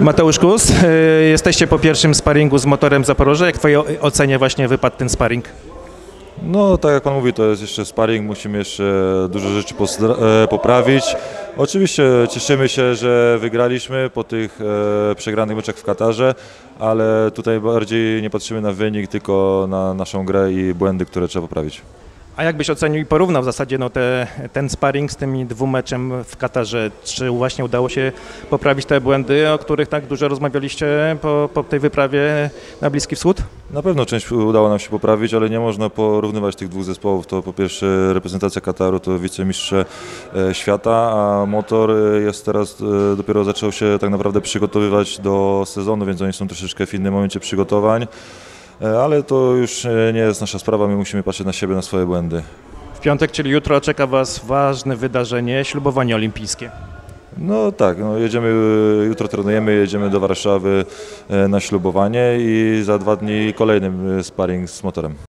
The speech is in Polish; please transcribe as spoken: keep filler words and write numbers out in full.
Mateusz Kus, y, jesteście po pierwszym sparingu z Motorem Zaporoże. Jak w Twojej ocenie właśnie wypadł ten sparing? No, tak jak Pan mówi, to jest jeszcze sparring, musimy jeszcze dużo rzeczy e, poprawić. Oczywiście cieszymy się, że wygraliśmy po tych e, przegranych meczach w Katarze, ale tutaj bardziej nie patrzymy na wynik, tylko na naszą grę i błędy, które trzeba poprawić. A jak byś ocenił i porównał w zasadzie no, te, ten sparring z tymi dwóm meczem w Katarze? Czy właśnie udało się poprawić te błędy, o których tak dużo rozmawialiście po, po tej wyprawie na Bliski Wschód? Na pewno część udało nam się poprawić, ale nie można porównywać tych dwóch zespołów. To po pierwsze reprezentacja Kataru to wicemistrze świata, a Motor jest teraz, dopiero zaczął się tak naprawdę przygotowywać do sezonu, więc oni są troszeczkę w innym momencie przygotowań. Ale to już nie jest nasza sprawa, my musimy patrzeć na siebie, na swoje błędy. W piątek, czyli jutro, czeka Was ważne wydarzenie, ślubowanie olimpijskie. No tak, no jedziemy, jutro trenujemy, jedziemy do Warszawy na ślubowanie i za dwa dni kolejny sparring z Motorem.